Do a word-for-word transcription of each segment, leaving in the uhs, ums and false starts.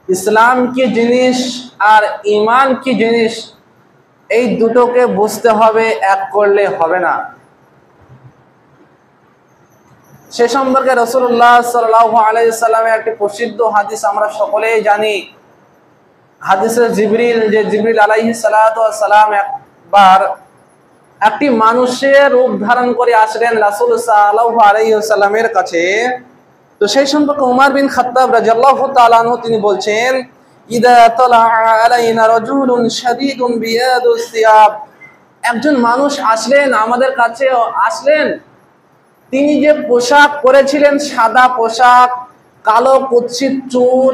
ইসলাম কি জিনিস আর ঈমান কি জিনিস, এই দুটোকে বুঝতে হবে, এক করলে হবে না। সে সম্পর্কে রাসূলুল্লাহ সাল্লাল্লাহু আলাইহি সাল্লামের একটি প্রসিদ্ধ হাদিস আমরা সকলেই জানি। হাদিসে জিবরিল, যে জিবরিল আলাইহিস সালাতু ওয়াস সালাম একবার একটি মানুষের রূপ ধারণ করে আসলেন রাসূল সাল্লাল্লাহু আলাইহি ওয়াসাল্লামের কাছে। তো সেই সম্পর্কে উমর বিন খাত্তাব রাদিয়াল্লাহু তাআলা আনহু তিনি বলছেন, ইদা তালা আলাইনা রাজুলুন শাদীদুন বিয়াদুস সিয়াব, একজন মানুষ আসলেন আমাদের কাছে, আসলেন তিনি যে পোশাক পরেছিলেন সাদা পোশাক, কালো কুৎসিত চুল,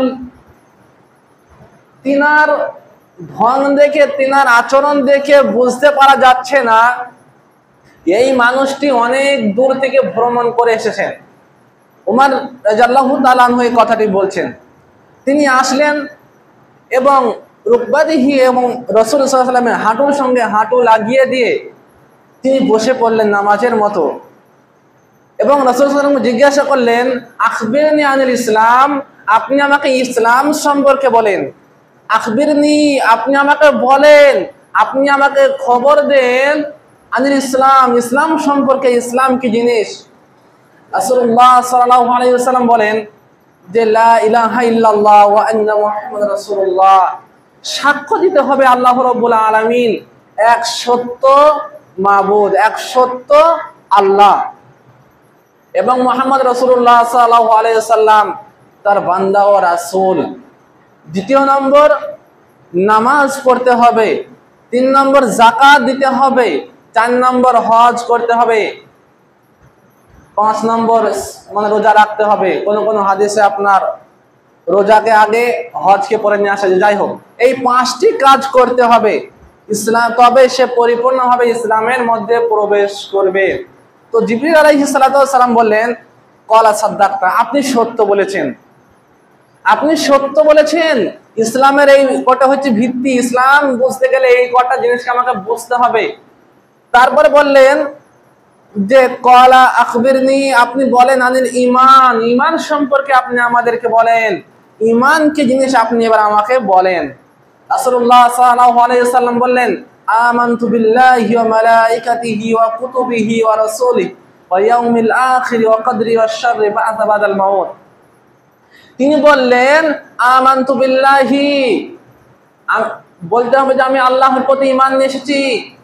তিনার ঢং দেখে, তিনার আচরণ দেখে বুঝতে পারা যাচ্ছে না এই মানুষটি অনেক দূর থেকে ভ্রমণ করে এসেছেন। উমর রাদিয়াল্লাহু তাআলা আনহু এই কথাটি বলছেন। তিনি আসলেন এবং রুকবাতিহি এবং রাসূল সাল্লাল্লাহু আলাইহি ওয়াসাল্লামের হাঁটুর সঙ্গে হাঁটু লাগিয়ে দিয়ে তিনি বসে পড়লেন নামাজের মতো। এবং রাসূল সাল্লাল্লাহু আলাইহি ওয়াসাল্লাম জিজ্ঞাসা করলেন, আখবিরনি আনিল ইসলাম, আপনি আমাকে ইসলাম সম্পর্কে বলেন। আখবিরনি, আপনি আমাকে বলেন, আপনি আমাকে খবর দেন, আনিল ইসলাম, ইসলাম সম্পর্কে, ইসলাম কি জিনিস। রাসূলুল্লাহ সাল্লাল্লাহু আলাইহি ওয়াসাল্লাম বলেন যে লা ইলাহা ইল্লাল্লাহ ওয়া আন্না মুহাম্মাদুর রাসূলুল্লাহ, সাক্ষ্য দিতে হবে আল্লাহ রাব্বুল আলামিন এক সত্য মাবুদ, এক সত্য আল্লাহ, এবং মুহাম্মদ রাসূলুল্লাহ সাল্লাল্লাহু আলাইহি ওয়াসাল্লাম তার বান্দা ও রাসূল। দ্বিতীয় নম্বর, নামাজ পড়তে হবে। তিন নম্বর, যাকাত দিতে হবে। চার নম্বর, হজ করতে হবে। পাঁচ নম্বর, মানে রোজা রাখতে হবে। কোন কোন হাদিসে আপনার রোজাকে আগে হজকে পরে নিয়ে আসা, যাই হোক এই পাঁচটি কাজ করতে হবে ইসলাম, তবে সে পরিপূর্ণভাবে ইসলামের মধ্যে প্রবেশ করবে। তো জিবরিল আলাইহিস সালাতু ওয়াস সালাম বললেন, ক্বালা সাদ্দাকতা, আপনি সত্য বলেছেন, আপনি সত্য বলেছেন। ইসলামের এই কটা হচ্ছে ভিত্তি, ইসলাম বুঝতে গেলে এই কটা জিনিসকে আমাকে বুঝতে হবে। তারপরে বললেন যে ক্বালা আখবিরনি, আপনি বলেন আনিল ঈমান, ঈমান সম্পর্কে আপনি আমাদেরকে বলেন, ঈমান কি জিনিস আপনি এবার আমাকে বলেন। রাসূলুল্লাহ সাল্লাল্লাহু আলাইহি ওয়াসাল্লাম বললেন, আমানতু বিল্লাহি ওয়া মালাইকাতিহি ওয়া কুতুবিহি ওয়া রাসূলিহি ওয়া ইয়াউমিল আখির ওয়া কদরি ওয়াশ শাররি বা'দা বাদাল মাউত। তিনি বললেন আমানতু বিল্লাহি, বলতে হবে যে আমি আল্লাহর প্রতি ঈমান নিয়ে এসেছি,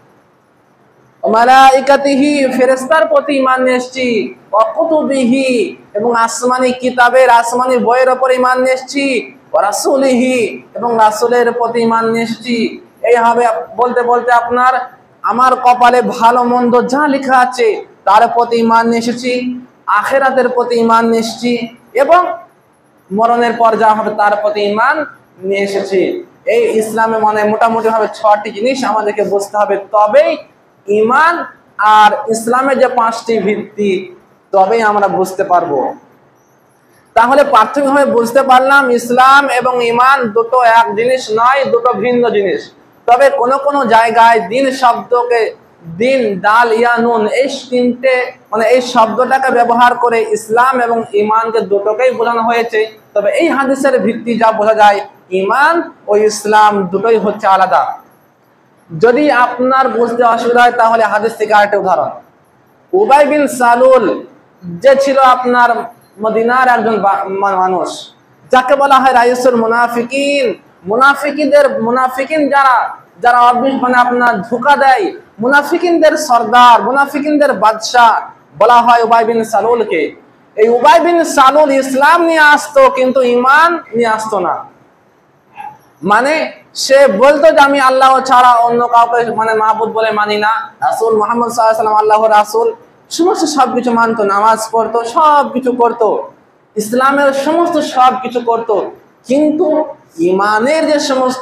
মালাইকাতিহি, ফেরেশতার প্রতি ঈমান নিয়ে এসেছি, ওয়া কুতুবিহি, এবং আসমানি কিতাবের, আসমানি বইয়ের উপর ঈমান নিয়ে এসেছি, ওয়া রাসূলিহি, এবং রাসূলের প্রতি ঈমান নিয়ে এসেছি। এইভাবে বলতে বলতে আপনার আমার কপালে ভালো মন্দ যা লেখা আছে তার প্রতি ঈমান নিয়ে এসেছি, আখিরাতের প্রতি ঈমান নিয়ে এসেছি, এবং মরণের পর যা হবে তার প্রতি ঈমান নিয়ে এসেছি। এই ইসলামে মানে মোটামুটি ভাবে ছয়টি জিনিস আমাদেরকে বুঝতে হবে, তবেই ঈমান আর ইসলামের যে পাঁচটি ভিত্তি তবেই আমরা বুঝতে পারবো। তাহলে প্রাথমিকভাবে বুঝতে পারলাম ইসলাম এবং ঈমান দুটো এক জিনিস নয়, দুটো ভিন্ন জিনিস। তবে কোন কোন জায়গায় দিন শব্দকে, দিন দাল ইয়া নুন, এই তিনটে মানে এই শব্দটাকে ব্যবহার করে ইসলাম এবং ঈমানকে দুটোকেই বোঝানো হয়েছে। তবে এই হাদিসের ভিত্তি যা বোঝা যায়, ঈমান ও ইসলাম দুটোই হচ্ছে আলাদা। যদি আপনার বুঝতে অসুবিধা হয় তাহলে হাদিস থেকে আরেকটা উদাহরণ, উবাই বিন সালুল যে ছিল আপনার মদিনার একজন মানুষ, যাকে বলা হয় রাইসুল মুনাফিকিন। মুনাফিকিনদের মুনাফিকিন যারা যারা মানে আপনার ধোঁকা দেয়, মুনাফিকিনদের সর্দার, মুনাফিকিনদের বাদশাহ বলা হয় উবাই বিন সালুলকে। এই উবাই বিন সালুল ইসলাম নিয়ে আসতো কিন্তু ঈমান নিয়ে আসতো না। মানে সে বলতো যে আমি আল্লাহ ছাড়া অন্য কাউকে মানে মাবুদ বলে মানি না, রাসূল মুহাম্মদ সাল্লাল্লাহু আলাইহি ওয়াসাল্লাম আল্লাহর রাসূল, সমস্ত সবকিছু মানতো, নামাজ পড়তো, সবকিছু করতো, ইসলামের সমস্ত সবকিছু করতো, কিন্তু ঈমানের যে সমস্ত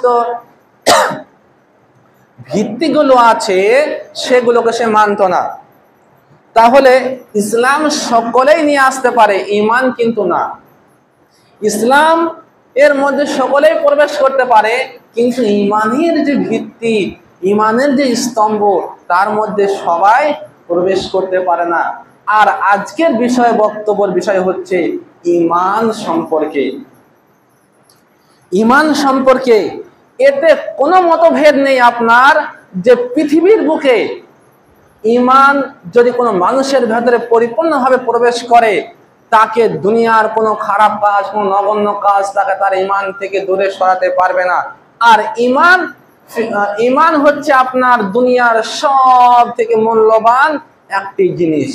ভিত্তিগুলো আছে সেগুলোকে সে মানতো না। তাহলে ইসলাম সকলেই নিয়ে আসতে পারে, ঈমান কিন্তু না। ইসলাম এর মধ্যে সকলেই প্রবেশ করতে পারে, কিন্তু ঈমানের যে ভিত্তি, ঈমানের যে স্তম্ভ, তার মধ্যে সবাই প্রবেশ করতে পারে না। আর আজকের বিষয়, বক্তব্যের বিষয় হচ্ছে ঈমান সম্পর্কে। ইমান সম্পর্কে এতে কোনো মতভেদ নেই আপনার, যে পৃথিবীর বুকে ইমান যদি কোনো মানুষের ভেতরে পরিপূর্ণভাবে প্রবেশ করে, তাকে দুনিয়ার কোনো খারাপ কাজ, কোনো নগণ্য কাজ তাকে তার ইমান থেকে দূরে সরাতে পারবে না। আর ইমান ইমান হচ্ছে আপনার দুনিয়ার সব থেকে মূল্যবান একটি জিনিস।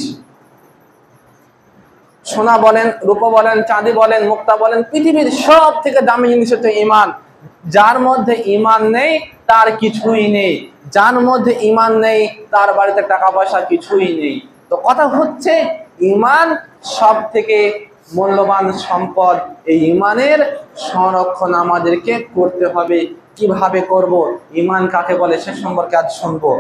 সোনা বলেন, রূপা বলেন, চাঁদি বলেন, মুক্তা বলেন, পৃথিবীর সব থেকে দামি জিনিস হচ্ছে ইমান। যার মধ্যে ইমান নেই তার কিছুই নেই, যার মধ্যে ইমান নেই তার বাড়িতে টাকা পয়সা কিছুই নেই। তো কথা হচ্ছে ইমান সব থেকে মূল্যবান সম্পদ। এই ইমানের সংরক্ষণ আমাদেরকে করতে হবে। কিভাবে করব, ইমান কাকে বলে সে সম্পর্কে আজ শুনবো।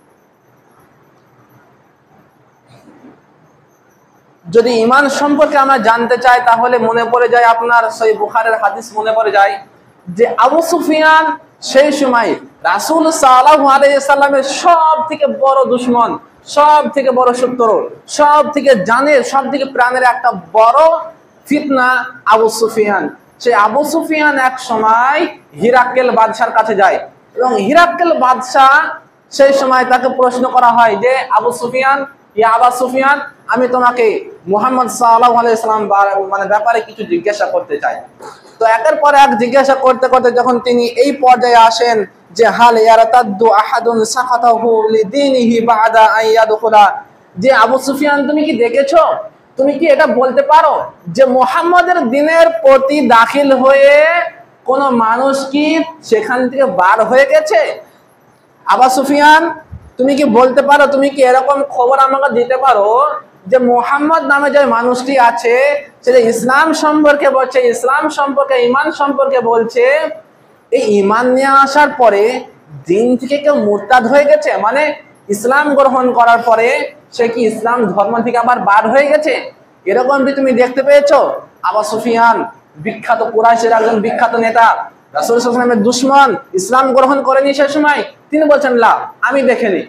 যদি ইমান সম্পর্কে আমরা জানতে চাই তাহলে মনে পড়ে যায় আপনার সহিহ বুখারীর হাদিস মনে পড়ে যায় যে আবু সুফিয়ান সেই সময় রাসূল সাল্লাল্লাহু আলাইহি সাল্লামের সব থেকে বড় দুশমন, সব থেকে বড় শত্রু, সব থেকে জানের, সব থেকে প্রাণের একটা বড় ফিতনা আবু সুফিয়ান। সেই আবু সুফিয়ান এক সময় হিরাক্কেল বাদশার কাছে যায় এবং হিরাক্কেল বাদশাহ সেই সময় তাকে প্রশ্ন করা হয় যে আবু সুফিয়ান, ইয়া আবু সুফিয়ান, আমি তোমাকে মুহাম্মদ সাল্লাল্লাহু আলাইহি সাল্লাম মানে ব্যাপারে কিছু জিজ্ঞাসা করতে চাই। তো একের পর এক জিজ্ঞাসা করতে করতে যখন তিনি এই পর্যায়ে আসেন যে হাল ইয়ারতাদ্দু আহাদুন সাকাতাহু লিদীনিহি বাদা আন ইয়াদখুলা, যে আবু সুফিয়ান তুমি কি দেখেছো, তুমি কি এটা বলতে পারো যে মুহাম্মাদের দ্বীনের প্রতি দাখিল হয়ে কোন মানুষ কি সেখান থেকে বার হয়ে গেছে? আবু সুফিয়ান তুমি কি বলতে পারো, তুমি কি এরকম খবর আমাকে দিতে পারো যে মুহাম্মদ নামে যে মানুষটি আছে সেটা ইসলাম সম্পর্কে বলছে, ইসলাম সম্পর্কে, ঈমান সম্পর্কে বলছে, এই ঈমান নিয়ে আসার পরে দিন থেকে কেউ মুরতাদ হয়ে গেছে, মানে ইসলাম গ্রহণ করার পরে সে কি ইসলাম ধর্ম থেকে আবার বার হয়ে গেছে, এরকম কি তুমি দেখতে পেয়েছো? আবু সুফিয়ান বিখ্যাত কুরাইশের একজন বিখ্যাত নেতা, রাসূল সাল্লাল্লাহু আলাইহি ওয়াসাল্লামের দুশমন, ইসলাম গ্রহণ করেনি সে সময়, তিনি বলছেন লা, আমি দেখিনি,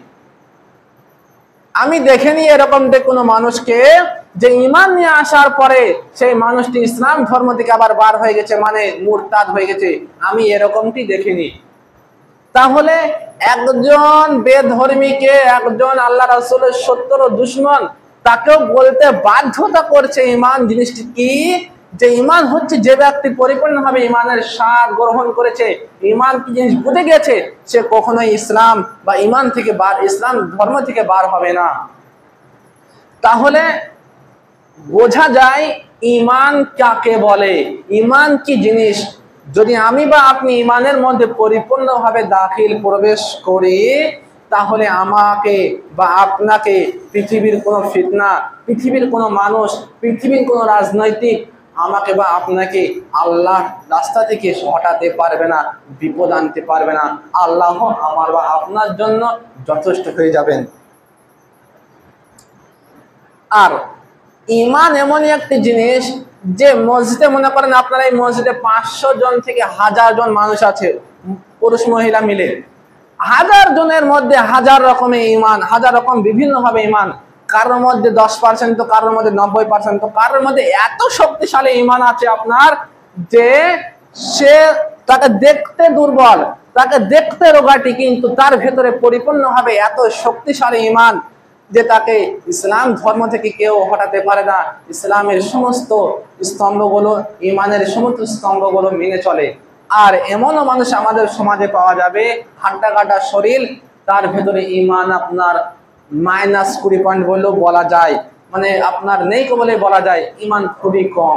আমি দেখিনি এরকম কোনো মানুষকে যে ঈমান নিয়ে আসার পরে সেই মানুষটি ইসলাম ধর্ম থেকে আবার বার হয়ে গেছে, মানে মুরতাদ হয়ে গেছে, আমি এরকমটি দেখিনি। তাহলে একজন বেধর্মীকে, একজন আল্লাহ রাসূলের শত্রু দুশমন, তাকেও বলতে বাধ্যতা করছে ঈমান জিনিসটি কি, যে ঈমান হচ্ছে যে ব্যক্তি পরিপূর্ণভাবে ঈমানের স্বাদ গ্রহণ করেছে, ঈমান কি জিনিস বুঝে গেছে, সে কখনোই ইসলাম বা ঈমান থেকে বার, ইসলাম ধর্ম থেকে বার হবে না। তাহলে বোঝা যায় ঈমান কাকে বলে, ঈমান কি জিনিস। যদি আমি বা আপনি ঈমানের মধ্যে পরিপূর্ণভাবে দাখিল প্রবেশ করি, তাহলে আমাকে বা আপনাকে পৃথিবীর কোনো ফিতনা, পৃথিবীর কোনো মানুষ, পৃথিবীর কোনো রাজনৈতিক আমাকে বা আপনাকে আল্লাহর রাস্তা থেকে হটাতে পারবে না, বিপদ আনতে পারবে না। আল্লাহ আমার বা আপনার জন্য যথেষ্ট হয়ে যাবেন। আর ঈমান এমনই একটি জিনিস যে মসজিদে, মনে করেন আপনারা এই মসজিদে পাঁচশো জন থেকে হাজার জন মানুষ আছে, পুরুষ মহিলা মিলে, হাজার জনের মধ্যে হাজার রকমের ঈমান, হাজার রকম বিভিন্ন ভাবে ঈমান, কারোর মধ্যে দশ পার্সেন্ট, তো কারোর মধ্যে নব্বই পার্সেন্ট, তো কারোর মধ্যে এত শক্তিশালী ঈমান আছে আপনার যে সে, তাকে দেখতে দুর্বল, তাকে দেখতে রোগাটি, কিন্তু তার ভেতরে পরিপূর্ণভাবে এত শক্তিশালী ঈমান যে তাকে ইসলাম ধর্ম থেকে কেউ হটাতে পারে না। ইসলামের সমস্ত স্তম্ভগুলো, ঈমানের সমস্ত স্তম্ভগুলো মেনে চলে। আর এমনও মানুষ আমাদের সমাজে পাওয়া যাবে, হাড্ডা কাটা শরীর, তার ভেতরে ঈমান আপনার মাইনাস কুড়ি পয়েন্ট বললেও বলা যায়, মানে আপনার নেই বলে বলা যায়, ঈমান খুবই কম।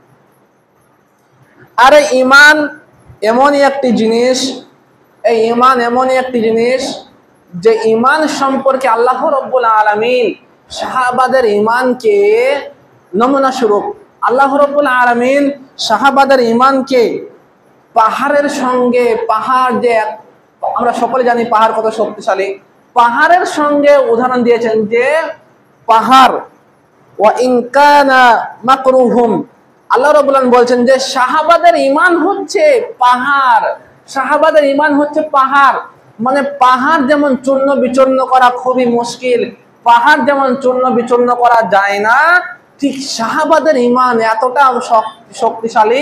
আর ঈমান এমনই একটি জিনিস, এই ঈমান এমনই একটি জিনিস যে ঈমান সম্পর্কে আল্লাহ রাব্বুল আলামিন সাহাবাদের ঈমানকে নমুনা স্বরূপ, আল্লাহ রাব্বুল আলামিন সাহাবাদের ঈমানকে পাহাড়ের সঙ্গে, পাহাড় যে আমরা সকলে জানি পাহাড় কত শক্তিশালী, পাহাড়ের সঙ্গে উদাহরণ দিয়েছেন যে পাহাড়, ওয়া ইন কানা মাকরুহুম, আল্লাহ রাব্বুল আলামিন বলছেন যে সাহাবাদের ঈমান হচ্ছে পাহাড়, সাহাবাদের ঈমান হচ্ছে পাহাড়, মানে পাহাড় যেমন চূর্ণ বিচূর্ণ করা খুবই মুশকিল, পাহাড় যেমন চূর্ণ বিচূর্ণ করা যায় না, ঠিক সাহাবাদের ঈমান এতটা শক্তিশালী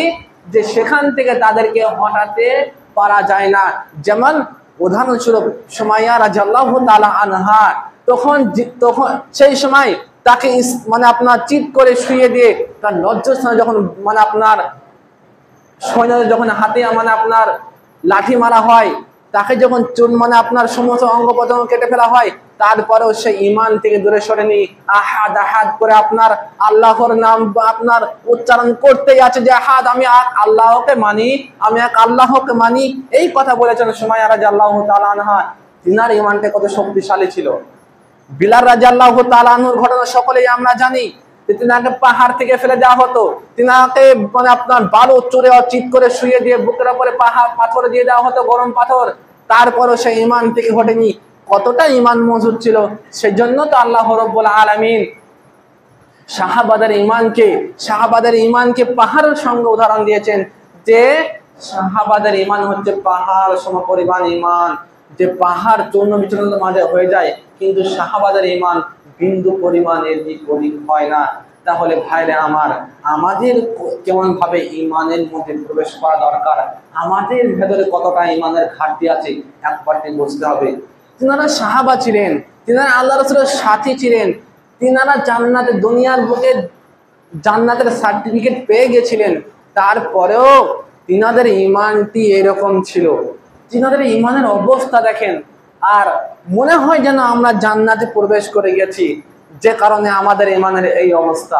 যে সেখান থেকে তাদেরকে হটাতে পারা যায় না। যেমন উদাহরণস্বরূপ সুমাইয়া রাদিয়াল্লাহু তাআলা আনহা, তখন তখন সেই সময় তাকে মানে আপনার চিৎ করে শুয়ে দিয়ে তার লজ্জাস্থানে যখন মানে আপনার সৈন্যদের যখন হাতে মানে আপনার লাঠি মারা হয়, তাকে যখন চুন মানে আপনার সমস্ত অঙ্গ প্রত্যঙ্গ কেটে ফেলা হয়, তারপরেও সে ইমান থেকে দূরে সরেনি। আহাদ আহাদ করে আপনার আল্লাহর নাম আপনার উচ্চারণ করতেই আছে যে আহাদ, আমি আল্লাহকে মানি, আমি এক আল্লাহকে মানি, এই কথা বলেছেন সুমাইয়া রাদিয়াল্লাহু তাআলা আনহা। তিনার ইমানটা কত শক্তিশালী ছিল। বিলাল রাদিয়াল্লাহু তাআলা আনহুর ঘটনা সকলেই আমরা জানি। তিনাকে পাহাড় থেকে ফেলে দেওয়া হতো, তিনাকে মানে আপনার বালু চুরে চিৎ করে শুয়ে দিয়ে বুকের উপরে পাহাড় পাথর দিয়ে দেওয়া হতো, গরম পাথর, তারপরও সে ইমান থেকে ঘটেনি। কতটা ইমান মজবুত ছিল। সেজন্য তো আল্লাহ রাব্বুল আলামিন সাহাবাদের ইমানকে সাহাবাদের ইমানকে পাহাড়ের সঙ্গে উদাহরণ দিয়েছেন যে সাহাবাদের ইমান হচ্ছে পাহাড় সমপরিমাণ ইমান, যে পাহাড় চূর্ণ বিচূর্ণের মাঝে হয়ে যায়, কিন্তু সাহাবাদের ইমান বিন্দু পরিমাণের দিক ওদিক হয় না। তাহলে ভাইরে আমার, আমাদের কেমন ভাবে ইমানের মধ্যে প্রবেশ করা দরকার, আমাদের ভেতরে কতটা ইমানের ঘাটতি আছে একবারটি বুঝতে হবে। তিনারা সাহাবা ছিলেন, তিনারা আল্লাহ রাসূলের সাথী ছিলেন, তিনারা জান্নাতে দুনিয়ার বুকে জান্নাতের সার্টিফিকেট পেয়ে গেছিলেন, তারপরেও তিনাদের ইমানটি এরকম ছিল। তিনাদের ইমানের অবস্থা দেখেন, আর মনে হয় যেন আমরা জান্নাতে প্রবেশ করে গেছি, যে কারণে আমাদের ইমানের এই অবস্থা।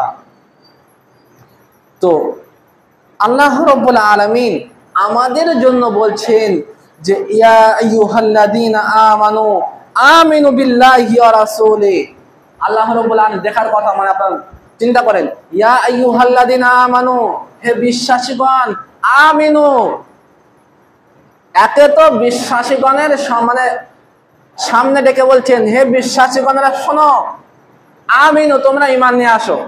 তো আল্লাহ রাব্বুল আলামিন আমাদের জন্য বলছেন যে ইয়া আইয়ুহাল্লাযীনা আমানু আমিনু বিল্লাহি ওয়া রাসূলিহি। আল্লাহ রাব্বুল আলামিন দেখার কথা মানে আপনারা চিন্তা করেন, ইয়া আইয়ুহাল্লাযীনা আমানু, হে বিশ্বাসীগণ, আমিনু, একে তো বিশ্বাসীগণের মানে সামনে ডেকে বলছেন হে বিশ্বাসীগণেরা শোনো, আমিনু, তোমরা ঈমান নিয়ে আসো।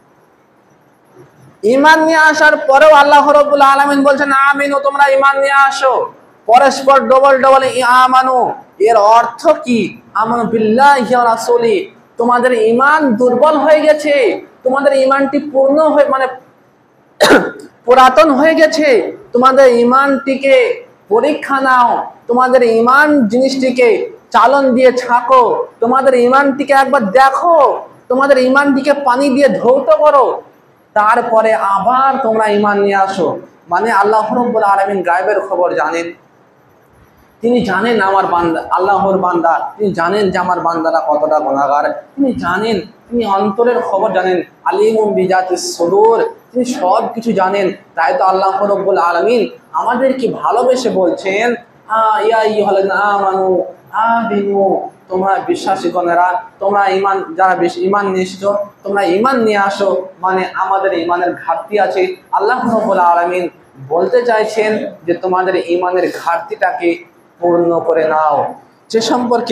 ঈমান নিয়ে আসার পরেও আল্লাহ রাব্বুল আলামিন বলছেন আমিনু, তোমরা ঈমান নিয়ে আসো। পরস্পর ডবল ডবল আমানু, এর অর্থ কি? আমানু বিল্লাহি ওয়া রাসূলিহি, তোমাদের ঈমান দুর্বল হয়ে গেছে, তোমাদের ঈমানটি পূর্ণ হয়ে মানে পুরাতন হয়ে গেছে, তোমাদের ঈমানটিকে পরীক্ষা নাও, তোমাদের ঈমান জিনিসটিকে চালন দিয়ে ছাকো, তোমাদের ঈমানটিকে একবার দেখো, তোমাদের ঈমানটিকে পানি দিয়ে ধৌত করো, তারপরে আবার তোমরা ঈমান নিয়ে আসো। মানে আল্লাহ রাব্বুল আলামিন গায়বের খবর জানেন, তিনি জানেন আমার বান্দা আল্লাহর বান্দা, তিনি জানেন যে আমার বান্দারা কতটা গুনাহগার, তিনি জানেন, তিনি অন্তরের খবর জানেন, আলিমুম বিজাতিস সুদূর, তিনি সব কিছু জানেন। তাই তো আল্লাহ রাব্বুল আলামিন আমাদেরকে ভালোবেসে বলছেন ইয়া আইয়ুহাল্লাযীনা আমানু আমিনু, তোমরা বিশ্বাসীগণেরা, তোমরা ঈমান যারা ঈমান নিয়ে এসেছো, তোমরা ঈমান নিয়ে আসো। মানে আমাদের ঈমানের ঘাটতি আছে, আল্লাহ রাব্বুল আলামিন বলতে চাইছেন যে তোমাদের ঈমানের ঘাটতিটাকে পূর্ণ করে নাও। সে সম্পর্কে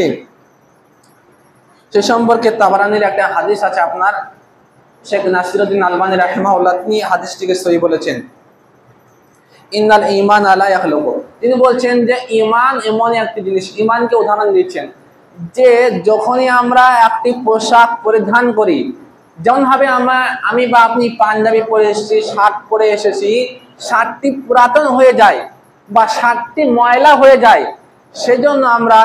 সে সম্পর্কে তাবারানির একটা হাদিস আছে, আপনার শেখ নাসিরউদ্দিন আলবানী রাহিমাহুল্লাহ তিনি হাদিসটিকে সহিহ বলেছেন, ইন্নাল ঈমান লা ইয়াখলুকু, তিনি বলছেন যে ঈমান এমন একটি জিনিস, ঈমানকে উদাহরণ দিচ্ছেন যে যখনই আমরা একটি পোশাক পরিধান করি, যেমন ভাবে আমরা আমি বা আপনি পাঞ্জাবি পরে এসেছি, শার্ট পরে এসেছি, শার্টটি পুরাতন হয়ে যায় বা শার্টটি ময়লা হয়ে যায়, সেজন্য আমরা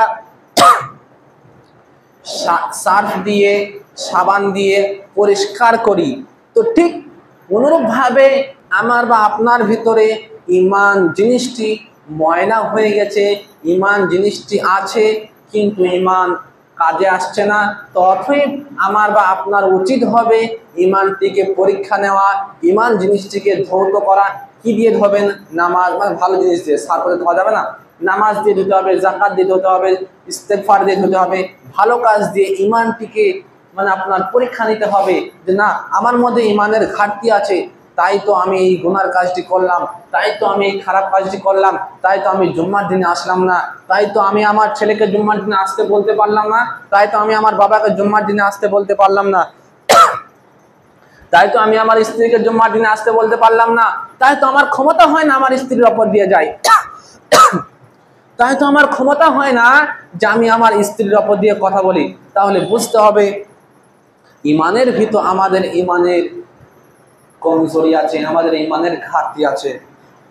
সার্ফ দিয়ে সাবান দিয়ে পরিষ্কার করি। তো ঠিক অনুরূপভাবে আমার বা আপনার ভিতরে ঈমান জিনিসটি ময়লা হয়ে গেছে, ঈমান জিনিসটি আছে কিন্তু ঈমান কাজে আসছে না, তো অতএব আমার বা আপনার উচিত হবে ঈমানটিকে পরীক্ষা নেওয়া, ঈমান জিনিসটিকে ধৌত করা। কি দিয়ে ধোবেন? নামাজ, মানে ভালো জিনিস দিয়ে, সার্ফ দিয়ে ধোয়া যাবে না, নামাজ দিয়ে ধুতে হবে, যাকাত দিয়ে ধুতে হবে, ইস্তেগফার দিয়ে ধুতে হবে, ভালো কাজ দিয়ে ঈমানটিকে মানে আপনার পরীক্ষা নিতে হবে যে না, আমার মধ্যে ঈমানের ঘাটতি আছে, তাই তো আমি এই গুনার কাজটি করলাম, তাই তো আমি এই খারাপ কাজটি করলাম, তাই তো আমি জুম্মার দিনে আসলাম না, তাই তো আমি আমার ছেলেকে জুম্মার দিনে আসতে বলতে পারলাম না, তাই তো আমি আমার বাবাকে জুম্মার দিনে আসতে বলতে পারলাম না, তাই তো আমি আমার স্ত্রীকে জুম্মার দিনে আসতে বলতে পারলাম না, তাই তো আমার ক্ষমতা হয় না আমার স্ত্রীর ওপর দিয়ে যাই, তাই তো আমার ক্ষমতা হয় না যে আমি আমার স্ত্রীর ওপর দিয়ে কথা বলি। তাহলে বুঝতে হবে ঈমানের ভিতর আমাদের ঈমানের কমজোরি আছে, আমাদের ঈমানের ঘাটতি আছে।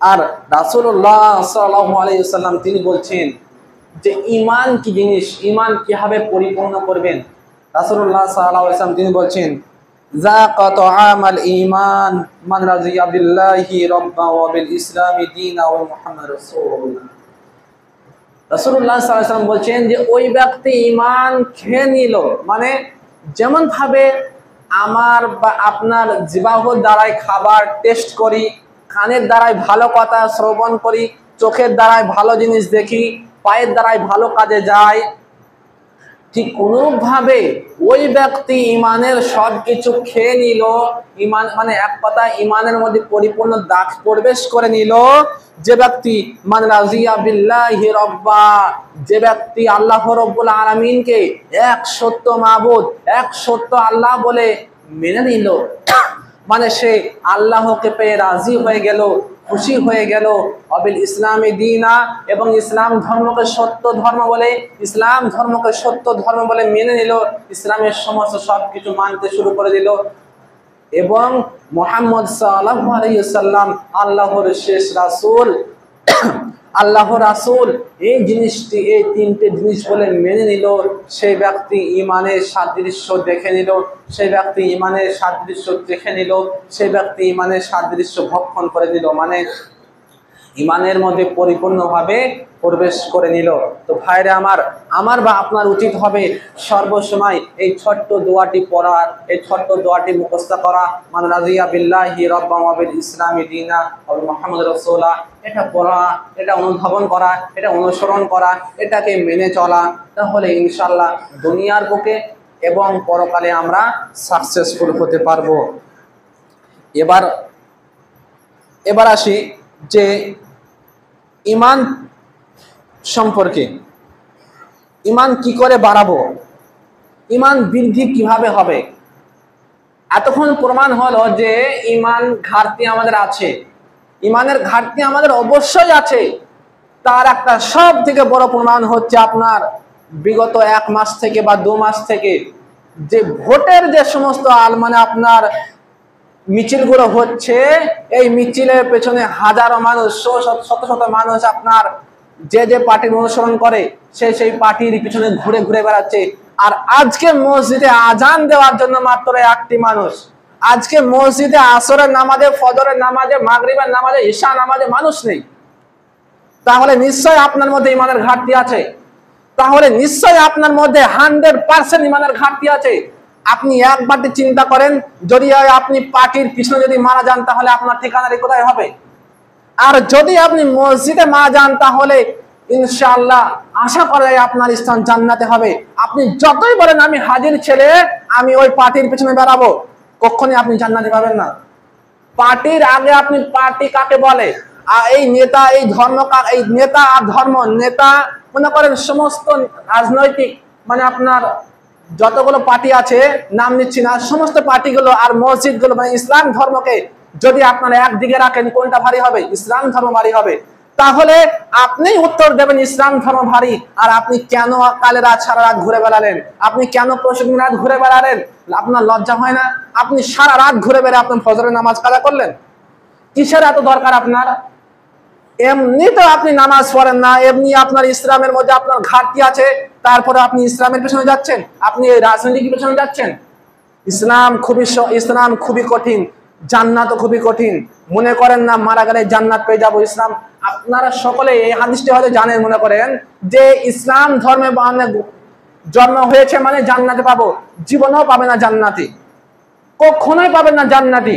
আর রাসূলুল্লাহ সাল্লাল্লাহু আলাইহি ওয়াসাল্লাম তিনি বলছেন যে ঈমান কি জিনিস, ঈমান কিভাবে পরিপূর্ণ করবেন। রাসূলুল্লাহ সাল্লাল্লাহু আলাইহি ওয়াসাল্লাম তিনি বলছেন যাকা তুআমাল ঈমান মান রাযিয়া বিল্লাহি রাব্বা ওয়া বিল ইসলামি দীনা ওয়া মুহাম্মাদুর রাসূলুল্লাহ। রাসূলুল্লাহ সাল্লাল্লাহু আলাইহি ওয়াসাল্লাম বলছেন যে ওই ব্যক্তি ঈমান খেয়ে নিল, মানে যেমন ভাবে আমার বা আপনার জিহ্বার দ্বারাই খাবার টেস্ট করি, কানের দ্বারাই ভালো কথা শ্রবণ করি, চোখের দ্বারাই ভালো জিনিস দেখি, পায়ের দ্বারাই ভালো কাজে যায়, ঠিক অনুরূপভাবে ওই ব্যক্তি ঈমানের সব কিছু খেয়ে নিল, ঈমান মানে এক কথা ঈমানের মধ্যে পরিপূর্ণ দাগ প্রবেশ করে নিল। যে ব্যক্তি মান রাযিয়া বিল্লাহি রাব্বা, যে ব্যক্তি আল্লাহ রাব্বুল আলামিনকে এক সত্য মাবুদ, এক সত্য আল্লাহ বলে মেনে নিল, মানে সে আল্লাহকে পেয়ে রাজি হয়ে গেল, খুশি হয়ে গেল। অবিল ইসলামী দীনা, এবং ইসলাম ধর্মকে সত্য ধর্ম বলে, ইসলাম ধর্মকে সত্য ধর্ম বলে মেনে নিল, ইসলামের সমস্ত সব কিছু মানতে শুরু করে দিল। এবং মুহাম্মদ সাল্লাল্লাহু আলাইহি ওয়াসাল্লাম আল্লাহর শেষ রাসূল, আল্লাহর রাসূল এই জিনিসটি, এই তিনটে জিনিস বলে মেনে নিল, সেই ব্যক্তি ঈমানের সাদৃশ্য দেখে নিল, সেই ব্যক্তি ঈমানের সাদৃশ্য দেখে নিল, সেই ব্যক্তি ঈমানের সাদৃশ্য ভক্ষণ করে দিল, মানে ঈমানের মধ্যে পরিপূর্ণভাবে প্রবেশ করে নিল। তো ভাইরা আমার, আমার বা আপনার উচিত হবে সর্বসময় এই ছোট্ট দোয়াটি পড়ার, এই ছোট্ট দোয়াটি মুখস্থ করা, মান রাযিয়া বিল্লাহি রাব্বান ওয়া বিল ইসলামি দীনা ওয়া মুহাম্মাদুর রাসূলুল্লাহ, এটা পড়া, এটা অনুধাবন করা, এটা অনুসরণ করা, এটাকে মেনে চলা, তাহলে ইনশাআল্লাহ দুনিয়ার বুকে এবং পরকালে আমরা সাকসেসফুল হতে পারবো। এবার এবার আসি যে ঈমান সম্পর্কে, ঈমান কি করে বাড়াবো, ঈমান বৃদ্ধি কিভাবে হবে। এতক্ষণ প্রমাণ হলো যে ঈমান ঘাটতি আমাদের আছে, ঈমানের ঘাটতি আমাদের অবশ্যই আছে। তার একটা সব থেকে বড় প্রমাণ হচ্ছে আপনার বিগত এক মাস থেকে বা দু মাস থেকে যে ভোটের যে সমস্ত আল মানে আপনার মিছিলগুলো হচ্ছে, এই মিছিলের পেছনে হাজারো মানুষ, শত শত মানুষ আপনার যে যে পার্টির অনুসরণ করে সে সেই পার্টির পিছনে ঘুরে ঘুরে বেড়াচ্ছে। আর আজকে মসজিদে আজান দেওয়ার জন্য মাত্র একটি মানুষ, আজকে মসজিদে আসরের নামাজে, ফজরের নামাজে, মাগরিবের নামাজে, ঈশা নামাজে মানুষ নেই। তাহলে নিশ্চয় আপনার মধ্যে ঈমানের ঘাটতি আছে, তাহলে নিশ্চয় আপনার মধ্যে হান্ড্রেড পার্সেন্ট ঈমানের ঘাটতি আছে। আপনি একবারটি চিন্তা করেন, যদি আপনি পার্টির পিছনে যদি মারা যান তাহলে আপনার ঠিকানাটি কোথায় হবে? আর যদি আপনি মসজিদে মারা যান তাহলে ইনশাআল্লাহ আশা করা যায় আপনার স্থান জান্নাতে হবে। আপনি যতই বলেন আমি হাজির ছেলে, আমি ওই পার্টির পিছনে বেড়াবো, কখনোই আপনি জান্নাতে পাবেন না। পার্টির আগে আপনি পার্টি কাকে বলে, আর এই নেতা, এই ধর্ম, এই নেতা আর ধর্ম, নেতা মনে করেন সমস্ত রাজনৈতিক মানে আপনার যতগুলো পার্টি আছে, নাম নিচ্ছি না, সমস্ত পার্টিগুলো আর মসজিদগুলো মানে ইসলাম ধর্মকে যদি আপনারা একদিকে রাখেন কোনটা ভারী হবে? ইসলাম ধর্ম ভারী হবে। তাহলে আপনি উত্তর দেবেন ইসলাম ধর্ম ভারী। আর আপনি কেন কালে রাত সারা রাত ঘুরে বেড়ালেন? আপনি কেন প্রতিদিন রাত ঘুরে বেড়ালেন? আপনার লজ্জা হয় না? আপনি সারা রাত ঘুরে বেড়ে আপনি ফজরের নামাজ কাজা করলেন, কিসের এত দরকার আপনার? এমনি তো আপনি নামাজ পড়েন না, এমনি আপনার ইসলামের মধ্যে আপনার ঘাটতি আছে, তারপরে আপনি ইসলামের পেছনে যাচ্ছেন, আপনি রাজনীতির পেছনে যাচ্ছেন। ইসলাম খুবই ইসলাম খুবই কঠিন, জান্নাতও খুবই কঠিন। মনে করেন না মারা গেলে জান্নাত পেয়ে যাবো। ইসলাম আপনারা সকলে এই হাদিসটি হয়তো জানেন, মনে করেন যে ইসলাম ধর্মে জন্ম হয়েছে মানে জান্নাতে পাবো, জীবনেও পাবে না জান্নাতি, কখনোই পাবেন না জান্নাতি।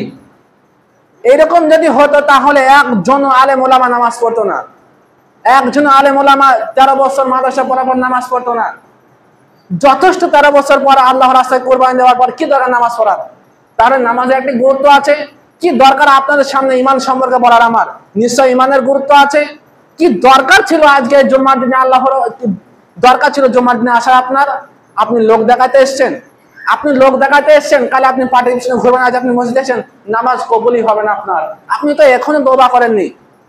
এইরকম যদি হতো তাহলে একজন আলেম ওলামা নামাজ পড়তো না, একজন আলেম ওলামা তেরো বছর মাদ্রাসা পড়ার পর নামাজ পড়তো না। যথেষ্ট তেরো বছর পর আল্লাহ রাস্তায় কোরবানি দেওয়ার পর কি দরকার নামাজ পড়ার? তাহলে নামাজের একটি গুরুত্ব আছে। কি দরকার আপনাদের সামনে ঈমান সম্পর্কে বলার? আমার নিশ্চয় ঈমানের গুরুত্ব আছে। কি দরকার ছিল আজকে জুম্মার দিনে, আল্লাহর দরকার ছিল জুম্মার দিনে আসার আপনার? আপনি লোক দেখাতে এসছেন, আপনি লোক দেখাতে এসছেন, কালে আপনি পার্টির পিছনে ঘুরবেন, আজ আপনি মসজিদে এসেছেন, নামাজ কবুলই হবে না আপনার। আপনি তো এখনো তওবা করেননি।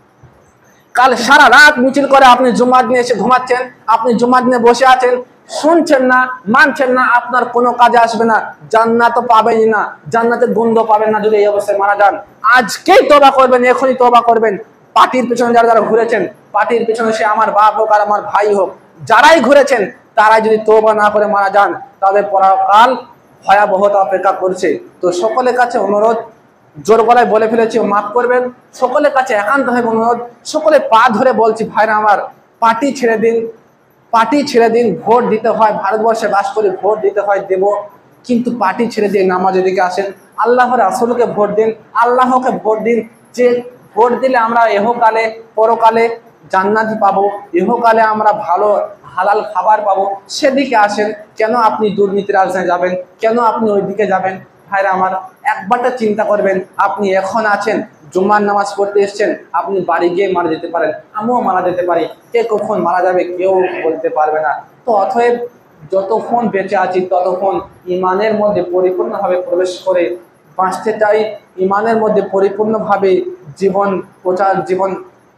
কাল সারা রাত মিছিল করে আপনি জুম্মার দিনে এসে ঘুমাচ্ছেন, আপনি জুম্মার দিনে বসে আছেন, শুনছেন না, মানছেন না, আপনার কোনো কাজে আসবে না, জান্নাত পাবেনই না, জান্নাতের গন্ধ পাবেন না যদি এই অবস্থায় মারা যান। আজকেই তওবা করবেন, এখনই তওবা করবেন, পার্টির পেছনে যারা যারা ঘুরেছেন, পার্টির পেছনে সে আমার বাপ হোক আর আমার ভাই হোক, যারাই ঘুরেছেন তারাই যদি তওবা না করে মারা যান তাদের পরকাল ভয়াবহতা অপেক্ষা করছে। তো সকলের কাছে অনুরোধ, জোর গলায় বলে ফেলেছি, মাফ করবেন। সকলের কাছে একান্তভাবে অনুরোধ, সকলে পা ধরে বলছি, ভাইরা আমার, পার্টি ছেড়ে দিন, পার্টি ছেড়ে দিন। ভোট দিতে হয়, ভারতবর্ষে বাস করে ভোট দিতে হয়, দেব, কিন্তু পার্টি ছেড়ে দিয়ে নামাজের দিকে আসেন। আল্লাহর রাসূলকে ভোট দিন, আল্লাহকে ভোট দিন। যে ভোট দিলে আমরা ইহকালে পরকালে জান্নাত পাবো, ইহকালে আমরা ভালো হালাল খাবার পাবো, সেদিকে আসেন। কেন আপনি দুর্নীতির আলোচনায় যাবেন? কেন আপনি ওই দিকে যাবেন? ভাইরা আমার, একবারটা চিন্তা করবেন। আপনি এখন আছেন, জুম্মার নামাজ পড়তে এসেছেন, আপনি বাড়ি গিয়ে মারা যেতে পারেন, আমিও মারা যেতে পারি, কে কখন মারা যাবে কেউ বলতে পারবে না। তো অতএব যতক্ষণ বেঁচে আছি ততক্ষণ ইমানের মধ্যে পরিপূর্ণভাবে প্রবেশ করে বাঁচতে চাই, ইমানের মধ্যে পরিপূর্ণভাবে জীবন প্রচার জীবন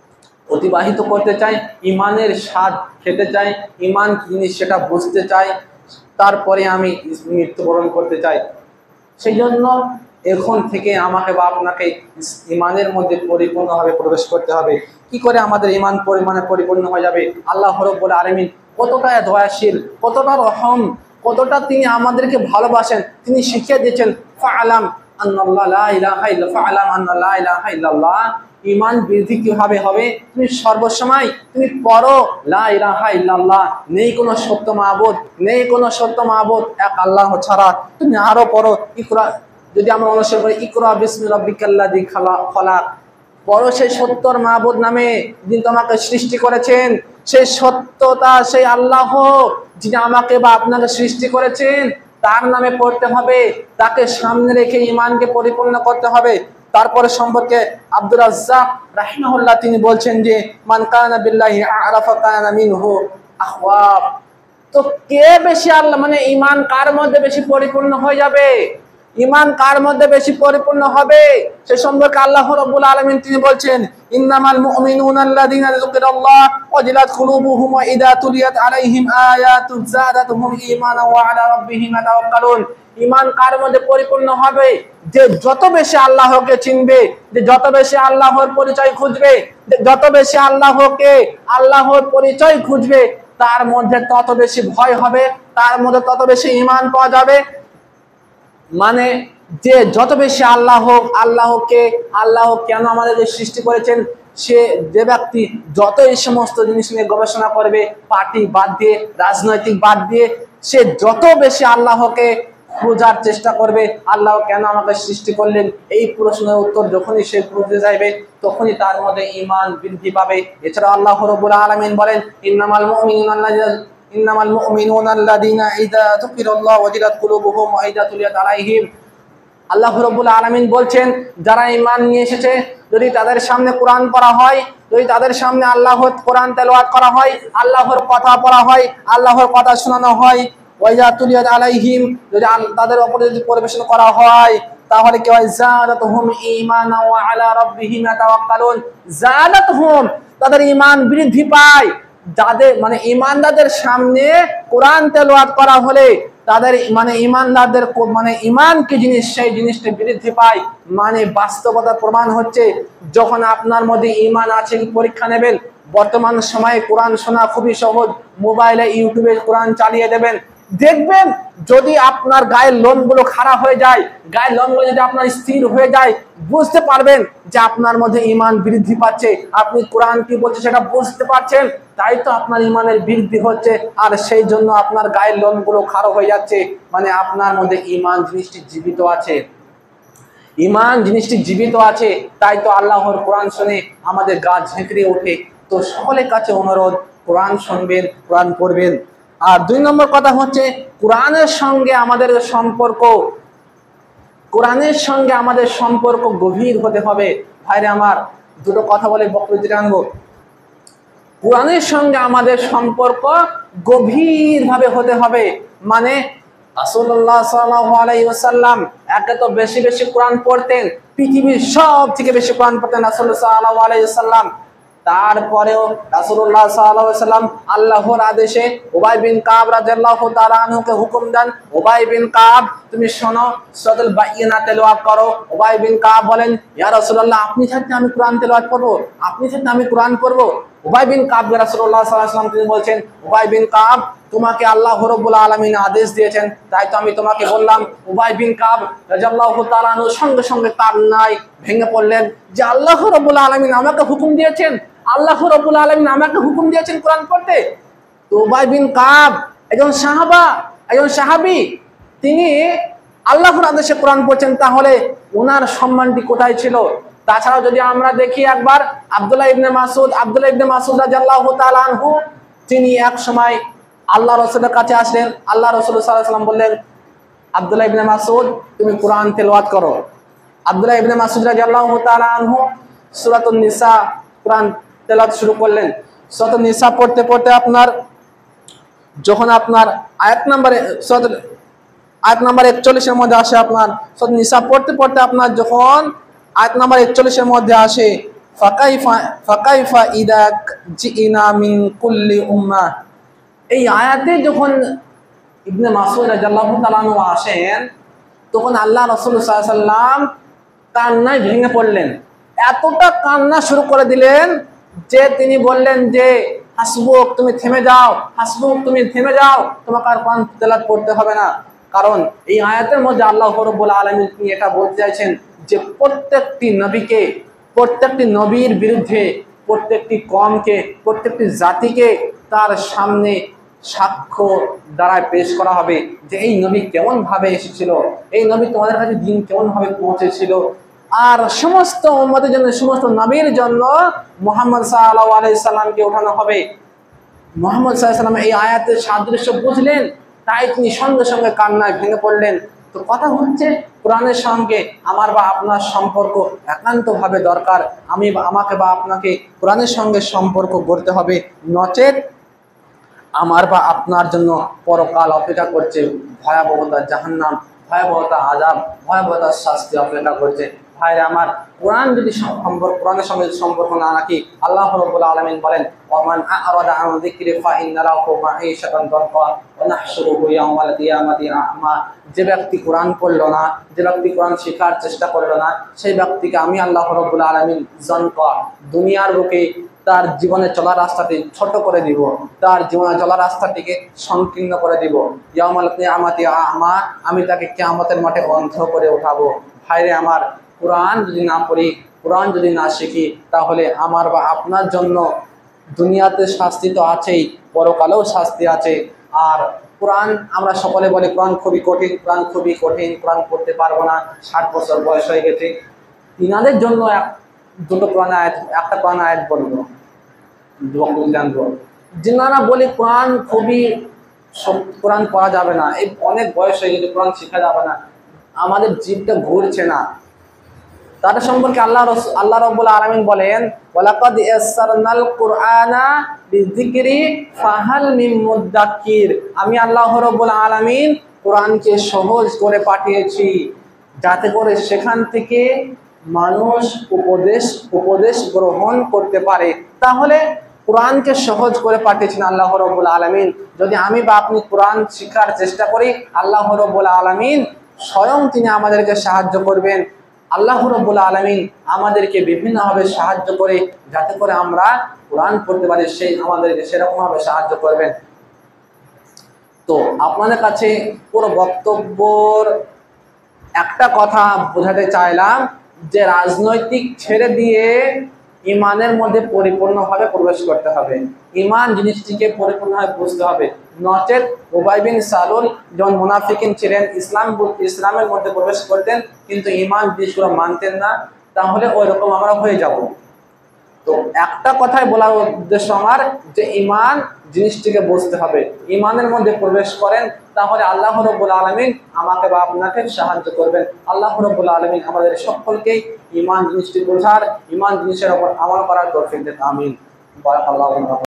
অতিবাহিত করতে চাই, ইমানের স্বাদ খেতে চাই, ইমান কি জিনিস সেটা বুঝতে চাই, তারপরে আমি মৃত্যুবরণ করতে চাই। সেই জন্য এখন থেকে আমাকে বা আপনাকে ইমানের মধ্যে পরিপূর্ণভাবে প্রবেশ করতে হবে। কি করে আমাদের ইমান পরিমাণে পরিপূর্ণ হয়ে যাবে? আল্লাহ রাব্বুল আলামিন কতটা দয়াশীল, কতটা রহম, কতটা তিনি আমাদেরকে ভালোবাসেন, তিনি শিখিয়ে দিয়েছেন, ফাআলাম আন্নাল্লাহ লা ইলাহা ইল্লা ফাআলাম আন্না লা ইলাহা ইল্লাল্লাহ। ইমান বৃদ্ধি কিভাবে হবে? তুমি সর্বসময় তুমি পড়ো লা ইলাহা ইল্লাল্লাহ, নেই কোনো সত্য মাবুদ, নেই কোনো সত্য মাবুদ এক আল্লাহ ছাড়া। তুমি আরো পড়ো ইকরা, যদি আমরা অনুসরণ করি, ইকরা বিসমি রাব্বিকাল্লাযী খালাক, পড়ো সেই সত্যর মাবুদ নামে যিনি তোমাকে সৃষ্টি করেছেন। সেই সত্যতা সেই আল্লাহ যিনি আমাকে বা আপনাকে সৃষ্টি করেছেন, তার নামে পড়তে হবে, তাকে সামনে রেখে ইমানকে পরিপূর্ণ করতে হবে। তারপরে সম্পর্কে আব্দুর রাজ্জাক রাহিমাহুল্লাহ তিনি বলছেন যে, মান কানা বিল্লাহি আরাফা কানা মিনহু আখওয়াফ। তো কে বেশি আল্লাহ মানে ইমান কার মধ্যে বেশি পরিপূর্ণ হয়ে যাবে, ইমান কার মধ্যে বেশি পরিপূর্ণ হবে, সে সম্পর্কে আল্লাহ রাব্বুল আলামিন তিনি বলছেন, ইন্নামাল মুমিনুনা আল্লাযীনা যুকিরাল্লাহ ওয়াজিলাত কুলুবুহুম ওয়া ইযা তুলিয়াত আলাইহিম আয়াতু যাদাতুহুম ঈমানান ওয়া আলা রাব্বিহিম ইয়াতাওয়াক্কালুন। ইমান কার মধ্যে পরিপূর্ণ হবে? যে যত বেশি আল্লাহকে চিনবে, যে যত বেশি আল্লাহর পরিচয় খুঁজবে, যত বেশি আল্লাহকে আল্লাহর পরিচয় খুঁজবে, তার মধ্যে তত বেশি ভয় হবে, তার মধ্যে তত বেশি ইমান পাওয়া যাবে। মানে যে যত বেশি আল্লাহ আল্লাহকে আল্লাহ কেন আমাদেরকে সৃষ্টি করেছেন, সে যে ব্যক্তি যত এই সমস্ত জিনিস নিয়ে গবেষণা করবে, পার্টি বাদ দিয়ে, রাজনৈতিক বাদ দিয়ে, সে যত বেশি আল্লাহকে খোঁজার চেষ্টা করবে, আল্লাহ কেন আমাকে সৃষ্টি করলেন, এই প্রশ্নের উত্তর যখনই সে খুঁজতে যাইবে, তখনই তার মধ্যে ঈমান বৃদ্ধি পাবে। এছাড়া আল্লাহ রাব্বুল আলামিন বলেন, ইন্নামাল মুমিনুনা আল্লাযীনা ইন্নামাল মুমিনুনা আল্লাযীনা ইযা যুকিরাল্লাহু ওয়াজিলাত কুলুবুহুম ওয়া ইযা তুলিয়াত আলাইহিম। আল্লাহ রাব্বুল আলামিন বলছেন, যারা ঈমান নিয়ে এসেছে, যদি তাদের সামনে কোরআন পড়া হয়, যদি তাদের সামনে আল্লাহর কোরআন তেলাওয়াত করা হয়, আল্লাহর কথা পড়া হয়, আল্লাহর কথা শোনানো হয়, ওয়া ইযা তুলিয়াত আলাইহিম, যদি তাদের উপরে যদি পরিবেশন করা হয়, তাহলে কি হয়? যাদাতুহুম ঈমানান ওয়া আলা রাব্বিহিম ইয়াতাওয়াক্কালুন। যাদাতুহুম, তাদের ঈমান বৃদ্ধি পায়। যাদের মানে ঈমানদারদের সামনে কোরআন তেলাওয়াত করা হলে তাদের মানে ঈমানদারদের মানে ঈমান কি জিনিস, সেই জিনিসটা বৃদ্ধি পায়। মানে বাস্তবতা প্রমাণ হচ্ছে, যখন আপনার মধ্যে ঈমান আছে, পরীক্ষা নেবেন। বর্তমান সময়ে কোরআন শোনা খুবই সহজ, মোবাইলে ইউটিউবে কোরআন চালিয়ে দেবেন, দেখবেন যদি আপনার গায়ের লোমগুলো খারাপ হয়ে যায়, গায়ের লোমগুলো যদি আপনার স্থির হয়ে যায়, বুঝতে পারবেন যে আপনার মধ্যে ঈমান বৃদ্ধি পাচ্ছে, আপনি কোরআন কি বলছে সেটা বুঝতে পারছেন, তাই তো আপনার ঈমানের বৃদ্ধি হচ্ছে। আর সেই জন্য আপনার গায়ের লোমগুলো খারাপ হয়ে যাচ্ছে, মানে আপনার মধ্যে ঈমান জিনিসটি জীবিত আছে, ঈমান জিনিসটি জীবিত আছে। তাই তো আল্লাহর কোরআন শুনে আমাদের গা ঝেঁকড়ে ওঠে। তো সকলের কাছে অনুরোধ, কোরআন শুনবেন, কোরআন পড়বেন। আর দুই নম্বর কথা হচ্ছে, কোরআনের সঙ্গে আমাদের সম্পর্ক, কোরআনের সঙ্গে আমাদের সম্পর্ক গভীর হতে হবে। ভাইরে আমার, দুটো কথা বলে বক্তব্য আনবো। কোরআনের সঙ্গে আমাদের সম্পর্ক গভীরভাবে হতে হবে। মানে রাসূলুল্লাহ সাল্লাল্লাহু আলাইহি ওয়াসাল্লাম একে তো বেশি বেশি কোরআন পড়তেন, পৃথিবীর সব থেকে বেশি কোরআন পড়তেন রাসূলুল্লাহ সাল্লাল্লাহু আলাইহি ওয়াসাল্লাম। তারপরেও রাসূলুল্লাহ সাল্লাল্লাহু আলাইহি ওয়াসাল্লাম আল্লাহর আদেশে উবাই বিন কাব রাদিয়াল্লাহু তাআলা আনহুকে হুকুম দেন, উবাই বিন কাব তুমি শোনো, সূরাতুল বাইয়িনা তেলাওয়াত করো। উবাই বিন কাব বলেন, ইয়া রাসূলুল্লাহ আপনি থাকতে আমি কোরআন তেলাওয়াত করব, আপনি থাকতে আমি কোরআন পড়ব। উবাই বিন কাব রাসূলুল্লাহ সাল্লাল্লাহু আলাইহি ওয়াসাল্লাম তিনি বলছেন, উবাই বিন কাব তোমাকে আল্লাহ রাব্বুল আলামিন আদেশ দিয়েছেন, তাই তো আমি তোমাকে বললাম। উবাই বিন কাব রাদিয়াল্লাহু তাআলা আনহু সঙ্গে সঙ্গে কান্নায় ভেঙে পড়লেন যে আল্লাহ রাব্বুল আলামিন আমাকে হুকুম দিয়েছেন, আল্লাহ রাব্বুল আলামিন আমাকে হুকুম দিয়েছেন কোরআন পড়তে। তো উবাই বিন কাব একজন সাহাবা, একজন সাহাবী, তিনি আল্লাহর আদেশে কোরআন পড়ছেন, তাহলে ওনার সম্মানটি কোথায় ছিল? তাছাড়াও যদি আমরা দেখি একবার আব্দুল্লাহ ইবনে মাসউদ আব্দুল্লাহ ইবনে মাসউদ রাদিয়াল্লাহু তাআলা আনহু তিনি এক সময় আল্লাহ রাসূলের কাছে আসলেন। আল্লাহ রাসূল সাল্লাল্লাহু আলাইহি ওয়াসাল্লাম বললেন, আব্দুল্লাহ ইবনে মাসউদ তুমি কোরআন তেলাওয়াত করো। আব্দুল্লাহ ইবনে মাসউদ রাদিয়াল্লাহু তাআলা আনহু সূরাতুন নিসা কোরআন তেলাওয়াত শুরু করলেন। সূরাতুন নিসা পড়তে পড়তে আপনার যখন আপনার আয়াত নম্বরে সূরাতুল আয়াত নম্বর একচল্লিশ এর মধ্যে আসে, আপনার সূরাতুন নিসা পড়তে পড়তে আপনার যখন আয়াত নম্বর একচল্লিশ এর মধ্যে আসে, ফাকাইফা ফাকাইফা ইদা জিনা মিন কুল্লি উম্মাহ, এই আয়াতে যখন ইবনে মাসউদ রাদিয়াল্লাহু তাআলা আনহু আসেন, তখন আল্লাহ রাসূল সাল্লাল্লাহু আলাইহি ওয়াসাল্লাম কান্নায় ভেঙে পড়লেন। এতটা কান্না শুরু করে দিলেন যে তিনি বললেন যে হাসবুক তুমি থেমে যাও, হাসবুক তুমি থেমে যাও, তোমাকে আর কোরআন তেলাওয়াত করতে হবে না। কারণ এই আয়াতের মধ্যে আল্লাহ রাব্বুল আলামিন তিনি এটা বলতে চাইছেন যে প্রত্যেকটি নবীকে, প্রত্যেকটি নবীর বিরুদ্ধে প্রত্যেকটি কওমকে, প্রত্যেকটি জাতিকে তার সামনে সাক্ষ্য দ্বারা পেশ করা হবে যে এই নবী কেমন ভাবে এসেছিল, এই নবী তোমাদের কাছে দিন কেমন ভাবে পৌঁছেছিল। আর সমস্ত উম্মতের জন্য, সমস্ত নবীর জন্য মুহাম্মদ সাল্লাল্লাহু আলাইহি সাল্লামকে ওঠানো হবে। মুহাম্মদ সাল্লাল্লাহু আলাইহি সাল্লাম এই আয়াতের সাদৃশ্য বুঝলেন, তাই তিনি সঙ্গে সঙ্গে কান্নায় ভেঙে পড়লেন। তো কথা হচ্ছে কোরআনের সঙ্গে আমার বা আপনার সম্পর্ক একান্তভাবে দরকার। আমি বা আমাকে বা আপনাকে কোরআনের সঙ্গে সম্পর্ক গড়তে হবে, নচেত আমার বা আপনার জন্য পরকাল অপেক্ষা করছে, ভয়াবহতা জাহান্নাম, ভয়াবহতা আযাব, ভয়াবহতার শাস্তি অপেক্ষা করছে। ভাইরা আমার, কোরআন যদি সম্পর্ক কোরআনের সঙ্গে সম্পর্ক না রাখি, আল্লাহ রাব্বুল আলামিন বলেন, ওয়ামান আ'রাদা আন যিকরি ফাইন্না লাহু মাঈশাতান দানকা ওয়া নাহশুরুহু ইয়াওমাল কিয়ামাতি আ'মা, যে ব্যক্তি কোরআন পড়লো না, যে ব্যক্তি কোরআন শেখার চেষ্টা করলো না, সেই ব্যক্তিকে আমি আল্লাহ রাব্বুল আলামিন জানকা দুনিয়ার বুকে তার জীবনে চলার রাস্তাটি ছোট করে দিব, তার জীবনে চলার রাস্তাটিকে সংকীর্ণ করে দিব। ইয়াওমাল কিয়ামাতি আ'মা, আমি তাকে কিয়ামতের মাঠে অন্ধ করে উঠাবো। ভাইরে আমার, কোরআন যদি না পড়ি, কোরআন যদি না শিখি, তাহলে আমার বা আপনার জন্য দুনিয়াতে শাস্তি তো আছেই, পরকালেও শাস্তি আছে। আর কোরআন আমরা সকলে বলি কোরআন খুবই কঠিন, কোরআন খুবই কঠিন, কোরআন পড়তে পারবো না, ষাট বছর বয়স হয়ে গেছে। ইনাদের জন্য এক দুটো কোরআন আয়াত, একটা কোরআন আয়াত বলবো, জানবো। যিনারা বলি কোরআন খুবই, কোরআন পড়া যাবে না, এই অনেক বয়স হয়ে গেছে, কোরআন শেখা যাবে না, আমাদের জিভটা ঘুরছে না, তাদের সম্পর্কে আল্লাহ আল্লাহ রাব্বুল আলামিন বলেন, ওয়ালাকাদ ইয়াসসারনাল কুরআনা লিযিকরি ফাহাল মিন মুদ্দাক্কির, আমি আল্লাহ রাব্বুল আলামিন কোরআনকে সহজ করে পাঠিয়েছি যাতে করে সেখান থেকে মানুষ উপদেশ উপদেশ গ্রহণ করতে পারে। তাহলে কোরআনকে সহজ করে পাঠিয়েছেন আল্লাহ রাব্বুল আলামিন। যদি আমি বা আপনি কোরআন শিখার চেষ্টা করি, আল্লাহ রাব্বুল আলামিন স্বয়ং তিনি আমাদেরকে সাহায্য করবেন। আল্লাহ রাব্বুল আলামিন আমাদেরকে বিভিন্নভাবে সাহায্য করে যাতে করে আমরা কোরআন পড়তে পারি, সেই আমাদেরকে সেরকমভাবে সাহায্য করবেন। তো আপনাদের কাছে পুরো বক্তব্যর একটা কথা বোঝাতে চাইলাম যে রাজনৈতিক ছেড়ে দিয়ে ইমানের মধ্যে পরিপূর্ণভাবে প্রবেশ করতে হবে, ইমান জিনিসটিকে পরিপূর্ণভাবে বুঝতে হবে। নচেত উবাই বিন সালুল যখন মুনাফিকিন ছিলেন, ইসলাম ইসলামের মধ্যে প্রবেশ করতেন কিন্তু ইমান জিনিসগুলো মানতেন না, তাহলে ওই রকম আমরা হয়ে যাব। তো একটা কথাই বলার উদ্দেশ্য আমার যে ইমান জিনিসটিকে বুঝতে হবে, ইমানের মধ্যে প্রবেশ করেন, তাহলে আল্লাহ রাব্বুল আলামিন আমাকে বা আপনাকে সাহায্য করবেন। আল্লাহ রাব্বুল আলামিন আমাদের সকলকে ইমান জিনিসটি বোঝার, ইমান জিনিসের উপর আমল করার তৌফিক দেন। আমিন। বারাকাল্লাহু।